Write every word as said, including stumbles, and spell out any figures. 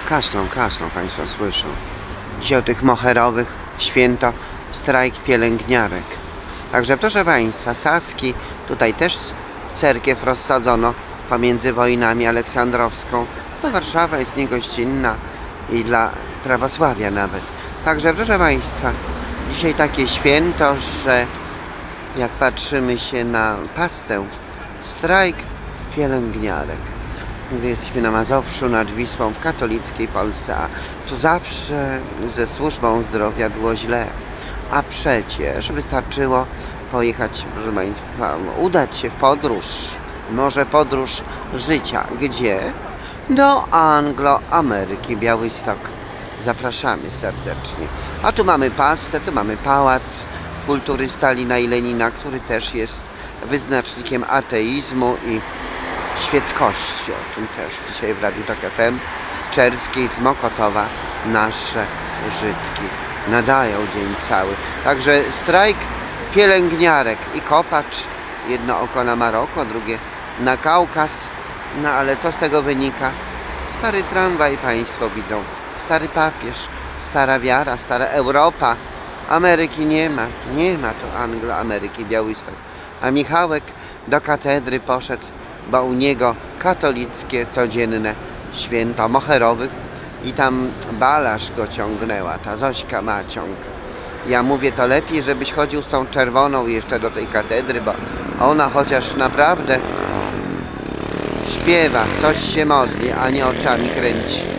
Kaszlą, kaszlą, Państwo słyszą. Dzisiaj o tych moherowych święto strajk pielęgniarek. Także proszę Państwa, Saski, tutaj też cerkiew rozsadzono pomiędzy wojnami aleksandrowską. No, Warszawa jest niegościnna i dla prawosławia nawet. Także proszę Państwa, dzisiaj takie święto, że jak patrzymy się na pastę, strajk pielęgniarek. Gdy jesteśmy na Mazowszu, nad Wisłą, w katolickiej Polsce, a tu zawsze ze służbą zdrowia było źle. A przecież wystarczyło pojechać, proszę Państwa, udać się w podróż, może podróż życia. Gdzie? Do Anglo-Ameryki, Białystok. Zapraszamy serdecznie. A tu mamy pastę, tu mamy pałac kultury Stalina i Lenina, który też jest wyznacznikiem ateizmu i świeckości, o czym też dzisiaj w Radiu Tok F M z Czerskiej, z Mokotowa nasze Żydki nadają dzień cały. Także strajk pielęgniarek i kopacz, jedno oko na Maroko, drugie na Kaukaz. No ale co z tego wynika? Stary tramwaj Państwo widzą, stary papież, stara wiara, stara Europa. Ameryki nie ma, nie ma tu Anglo-Ameryki, Białystok. A Michałek do katedry poszedł, bo u niego katolickie codzienne święto moherowych i tam Balasz go ciągnęła, ta Zośka Maciąg. Ja mówię, to lepiej, żebyś chodził z tą czerwoną jeszcze do tej katedry, bo ona chociaż naprawdę śpiewa, coś się modli, a nie oczami kręci.